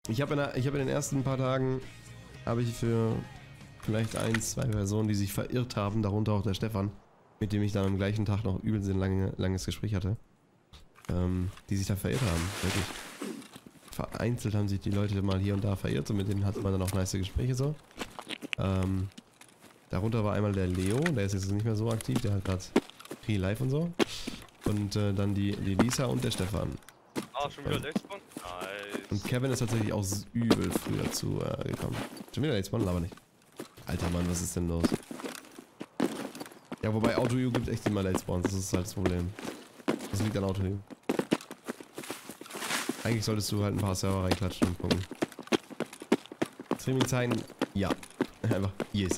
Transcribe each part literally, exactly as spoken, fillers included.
Ich habe in, ich hab in den ersten paar Tagen, habe ich für vielleicht ein, zwei Personen, die sich verirrt haben, darunter auch der Stefan, mit dem ich dann am gleichen Tag noch übelst ein lange, langes Gespräch hatte, ähm, die sich da verirrt haben, wirklich. Vereinzelt haben sich die Leute mal hier und da verirrt und mit denen hatte man dann auch nice Gespräche so. Ähm, darunter war einmal der Leo, der ist jetzt nicht mehr so aktiv, der hat gerade Real Life und so. Und äh, dann die, die Lisa und der Stefan. Ah, schon wieder Late Spawn? Nice. Und Kevin ist tatsächlich auch übel früh dazu äh, gekommen. Schon wieder Late Spawn, aber nicht. Alter Mann, was ist denn los? Ja, wobei AutoU gibt echt immer Late Spawns, das ist halt das Problem. Das liegt an AutoU. Eigentlich solltest du halt ein paar Server reinklatschen und gucken. Streaming-Zeiten, ja. Einfach, yes.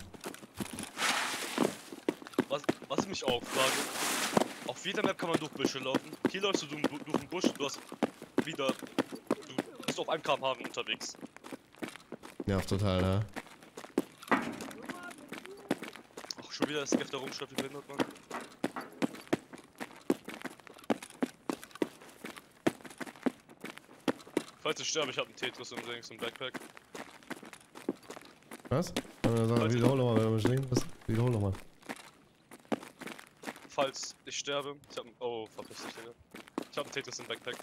Was, was ich mich auch frage, auf jeder Map kann man durch Büsche laufen. Hier läufst du durch, durch den Busch, du hast wieder, du bist auf einem Kilometer pro Stunde unterwegs. Ja, total, ja. Ach, schon wieder das Gift da rumschreibt, wie behindert man. Falls ich sterbe, ich hab einen Tetris im Dings, im Backpack. Was? Sagen, wiederhol nochmal, wenn wir stehen. Was? Wiederhol nochmal. Falls ich sterbe, ich hab einen. Oh, verpiss dich, Digga. Ich hab einen Tetris im Backpack.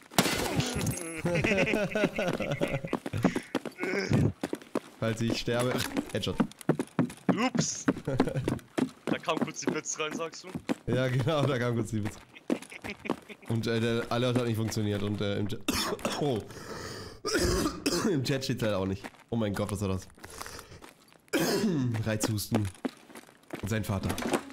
Falls ich sterbe. Headshot. Ups! Da kam kurz die Blitz rein, sagst du? Ja, genau, da kam kurz die Blitz. Und äh, der Alert hat nicht funktioniert und äh, im Chat. Oh. Im Chat steht halt auch nicht. Oh mein Gott, was war das? Reizhusten. Und sein Vater.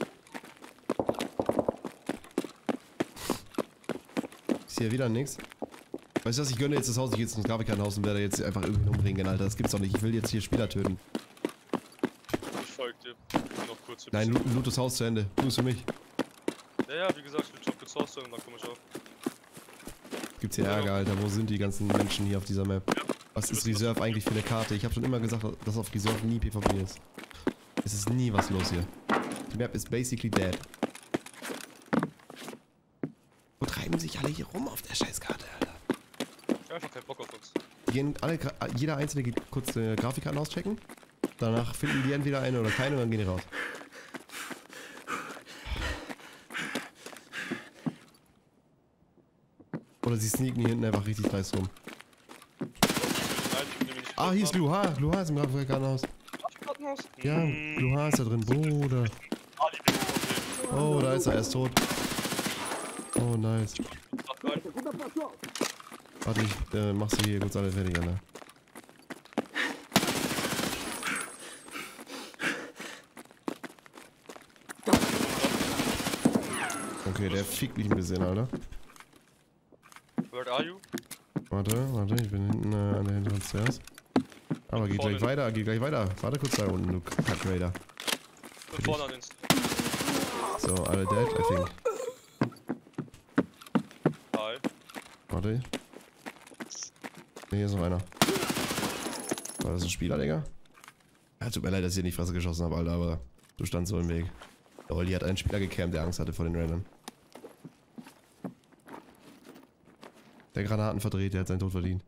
Ist hier wieder nix? Weißt du was, ich gönne jetzt das Haus, ich gehe jetzt ins Grafikkartenhaus und werde jetzt einfach irgendwie umbringen, Alter. Das gibt's doch nicht. Ich will jetzt hier Spieler töten. Ich folge dir. Ich bin noch kurz für Nein, loot, loot das Haus zu Ende. Tu es für mich. Ja, ja, wie gesagt, ich will Job gezogen und dann komme ich auf. Gibt's hier Ärger, Alter. Wo sind die ganzen Menschen hier auf dieser Map? Was ist Reserve eigentlich für eine Karte? Ich habe schon immer gesagt, dass auf Reserve nie PvP ist. Es ist nie was los hier. Die Map ist basically dead. Wo treiben sich alle hier rum auf der Scheißkarte, Alter? Ich hab einfach keinen Bock auf uns. Die gehen alle, jeder einzelne geht kurz äh, Grafikkarten auschecken. Danach finden die entweder eine oder keine und dann gehen die raus. Oder sie sneaken hier hinten einfach richtig nice rum. Nein, ich nehme nicht. Ah, hier ist Luha. Luha ist im Grafikkartenhaus. Kartenhaus? Ja, Luha ist da drin. Bruder. Oh, da ist er. Er ist tot. Oh, nice. Warte, ich äh, mach sie hier kurz alle fertig, Alter. Okay, der fickt mich ein bisschen, Alter. Where are you? Warte, warte, ich bin hinten äh, an der hinteren Stairs. Aber geht gleich weiter, geht gleich weiter. Warte kurz da unten, du Kack-Raider. Bin vorne an den. So, alle dead, I think. Hi. Warte. Ne, hier ist noch einer. War das ein Spieler, Digga? Ja, tut mir leid, dass ich in die Fresse geschossen habe, Alter, aber du standst so im Weg. Der Olli hat einen Spieler gecampt, der Angst hatte vor den Raidern. Der Granaten verdreht, der hat seinen Tod verdient.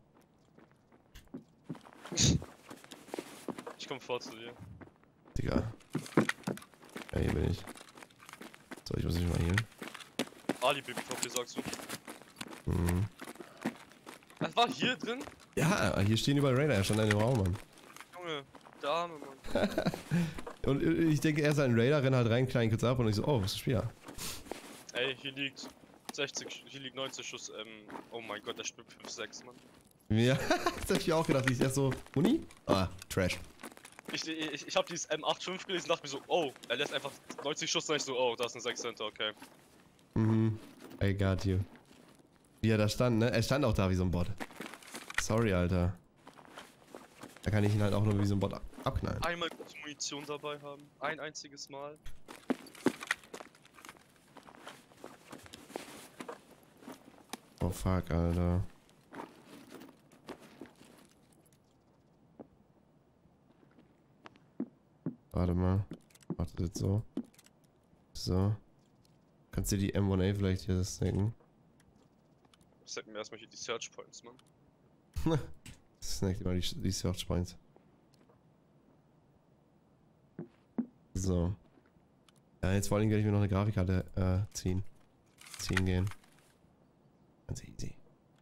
Ich komm vor zu dir. Digga. Ja, hier bin ich. So, ich muss mich mal healen. Ali Baby Top, sagst du? Mhm. Das war hier drin? Ja, hier stehen überall Raider, er stand in dem Raum, Mann. Junge, der arme Mann. Und ich denke, er ist ein Raider, rennt halt rein, klein kurz ab und ich so, oh, was ist ein Spieler? Ey, hier liegt sechzig, hier liegt neunzig Schuss, ähm, oh mein Gott, der spielt fünf sechs, Mann. Ja, das hab ich auch gedacht, ich erst so, Uni? Ah, Trash. Ich, ich, ich hab dieses M fünfundachtzig gelesen und dachte mir so, oh, er lässt einfach neunzig Schuss, und ich so, oh, da ist ein sechs Center, okay. Mhm, I got you. Wie er da stand, ne? Er stand auch da wie so ein Bot. Sorry, Alter. Da kann ich ihn halt auch nur wie so ein Bot abknallen. Einmal kurz Munition dabei haben, ein einziges Mal. Oh fuck, Alter. Warte mal. Warte jetzt so. So. Kannst du die M eins A vielleicht hier snacken? Sag mir erstmal hier die Search Points, Mann. Das snack dir mal die, die Search Points. So. Ja, jetzt vor allem werde ich mir noch eine Grafikkarte äh, ziehen. Ziehen gehen. Ganz easy.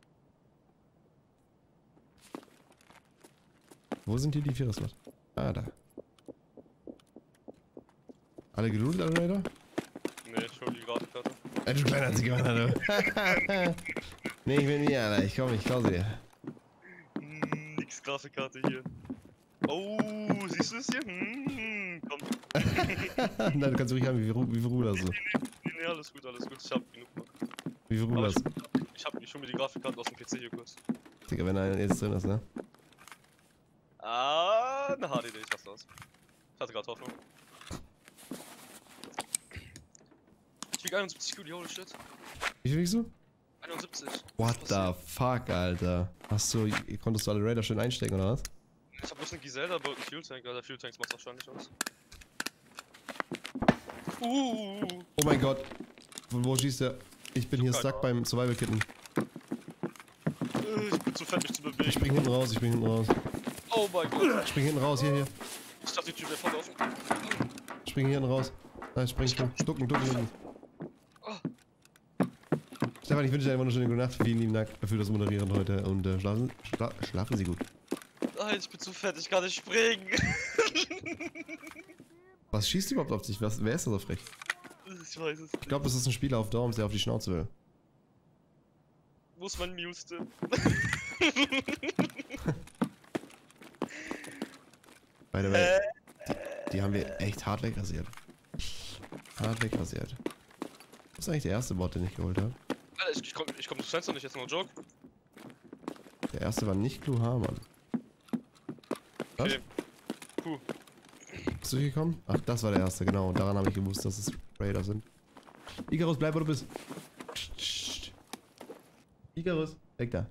Wo sind hier die Vierer-Slot? Ah, da. Alle gelootet, alle Raider? Nee, ich hol die Grafikkarte. Ey, du kleiner Zigeuner, du. Nee, ich bin nie, Alter. Ich komm, ich klau sie dir. Hm, nix Grafikkarte hier. Oh, siehst du es hier? Hm, komm. Nein, du kannst ruhig haben, wie viel, Ru- wie viel Ruhe hast du? Nee, nee, alles gut, alles gut. Ich hab genug noch. Wie viel Ruhe Aber hast ich, du? ich hab ich hol mir die Grafikkarte aus dem P C hier kurz. Digga, wenn einer jetzt drin ist, ne? Ah, eine H D D, ich hasse das. Ich hatte gerade Hoffnung. Ich wieg einundsiebzig Kilo, holy shit. Wie viel wiegst du? einundsiebzig. What Was the passiert? fuck, Alter? Hast du, konntest du alle Raider schön einstecken, oder was? Ich hab bloß einen Giselda, aber einen Fuel Tank, der Fuel Tanks macht's wahrscheinlich aus. Uh, Oh mein Gott. Von wo schießt der? Ich bin Ich hier hab stuck keine beim Survival-Kitten. ich bin zu fett, mich zu Ich bewegen. spring hinten raus, ich spring hinten raus. Oh mein Gott. Ich spring hinten raus, hier, hier. Ich dachte, die Tür wäre voll offen. Ich spring hier hinten raus. Nein, spring, spring. Ducken, ducken, ducken. Stefan, ich wünsche dir eine wunderschöne gute Nacht. Vielen lieben Dank für das Moderieren heute und äh, schlafen, schla schlafen Sie gut. Nein, ich bin zu fett, ich kann nicht springen. Was schießt überhaupt auf dich? Was, wer ist da so frech? Ich weiß es Ich nicht. glaube, das ist ein Spieler auf Dorms, der auf die Schnauze will. Wo ist mein Muse-Still? By the way, die, die haben wir echt hart wegrasiert. Hart wegrasiert. Das ist eigentlich der erste Bot, den ich geholt habe. Alter, ich, ich komm, ich komm zu Fenster nicht, jetzt noch Joke. Der erste war nicht Kluha, Mann. Was? Okay. Puh. Bist du hier gekommen? Ach, das war der erste, genau. Und daran habe ich gewusst, dass es Raider sind. Icarus, bleib, wo du bist. Psst, psst. Icarus, weg da.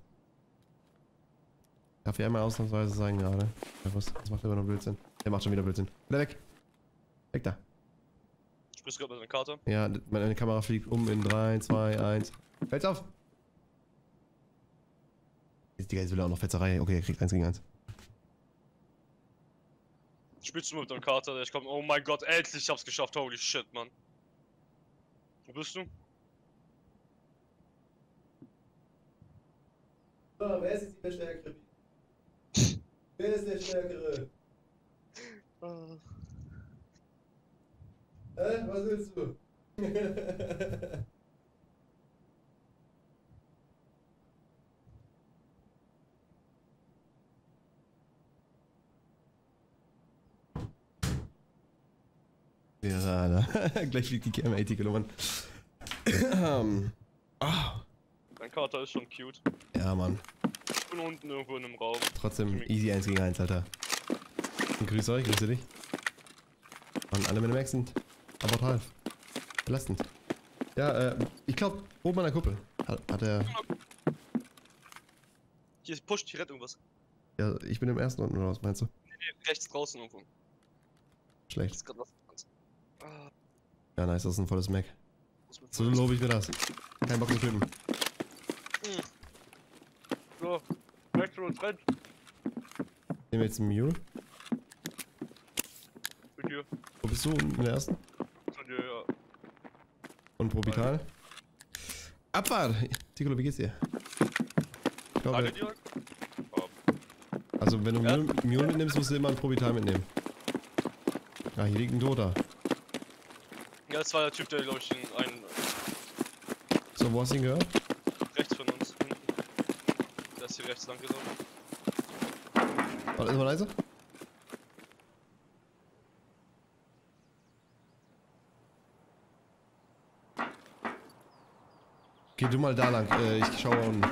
Darf ich einmal ausnahmsweise sagen gerade? Ja, was, was macht der immer noch Blödsinn? Der macht schon wieder Blödsinn. Wieder weg. Weg da. Sprichst du gerade mit deiner Karte? Ja, meine Kamera fliegt um in drei, zwei, eins. Fällt's auf! Jetzt, Digga, jetzt will er auch noch Fetzerei. Okay, er kriegt eins gegen eins. Spielst du mit deiner Karte? Ich komm, oh mein Gott, endlich, ich hab's geschafft, holy shit, Mann. Wo bist du? So, wer ist jetzt der Stärkere? Wer ist der Stärkere? Ah. Hä? Was willst du? Ja, Alter. Gleich fliegt die Camera eighty Kilo, Mann. ähm. Ah. Dein Kater ist schon cute. Ja, Mann. Ich bin unten irgendwo in einem Raum. Trotzdem easy eins gegen eins, Alter. Und grüß euch, grüße dich. Und alle meine Max sind abortal. Belastend. Ja, äh, ich glaube, oben an der Kuppel hat, hat er. Hier ist pusht, hier rennt irgendwas. Ja, ich bin im ersten unten, oder was meinst du? Nee, nee, rechts draußen irgendwo. Schlecht. Ist grad was. Ah, Ja, nice, das ist ein volles Mac. muss mit So lobe ich mir das. Kein Bock zu töten. Hm. So, back to the trench. Nehmen wir jetzt einen Mule. Mit dir. Wo bist du? In der ersten? Zu dir, ja. Und Probital? Abfahrt! Ticolo, wie geht's dir? Ich glaube, Alle direkt? also wenn du Ja. Mule, Mule mitnimmst, musst du immer ein Probital mitnehmen. Ah, hier liegt ein Toter. Ja, das war der Typ, der, glaube ich, in einen So, wo hast du ihn gehört? rechts von uns hinten. Der ist hier rechts lang gelaufen. Warte, ist mal leise? Geh du mal da lang, äh, ich schaue unten.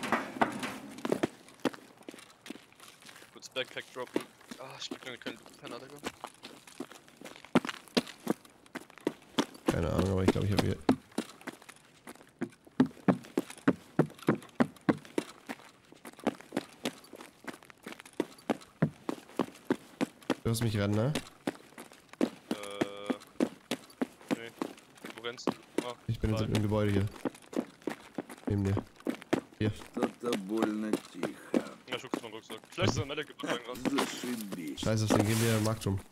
Kurz Backpack droppen. Ah, ich krieg keinen Penner, Digga. Keine Ahnung, aber ich glaube, ich habe hier. Du hörst mich rennen, ne? Äh. Nee. Wo rennst du? Ah, Ich bin jetzt nein. im Gebäude hier. Neben dir. Hier. Что-то больно тихо. Ja, ich guck jetzt mal Rucksack. Vielleicht ist ein Medic gerade. Scheiß auf den, gehen wir im Markt rum.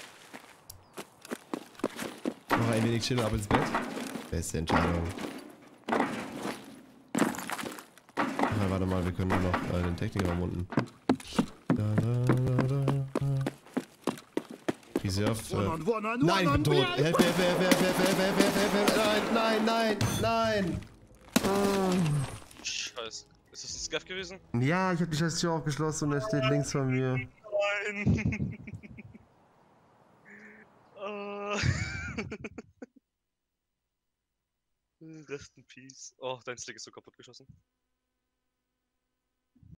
Noch ein wenig chillen, ab ins Bett. Beste Entscheidung. Ach, warte mal, wir können noch äh, den Technikraum unten. Da, da, da, da, da. Reserve. Äh. Nein, ich bin tot. Hilfe, Hilfe, Hilfe, Hilfe, Hilfe, Hilfe, Hilfe, Hilfe. Nein, nein, nein, nein. Oh. Scheiße. Ist das ein Scav gewesen? Ja, ich habe die scheiß Tür aufgeschlossen und er steht links von mir. Nein. uh. Rest in Peace. Oh, dein Stick ist so kaputt geschossen.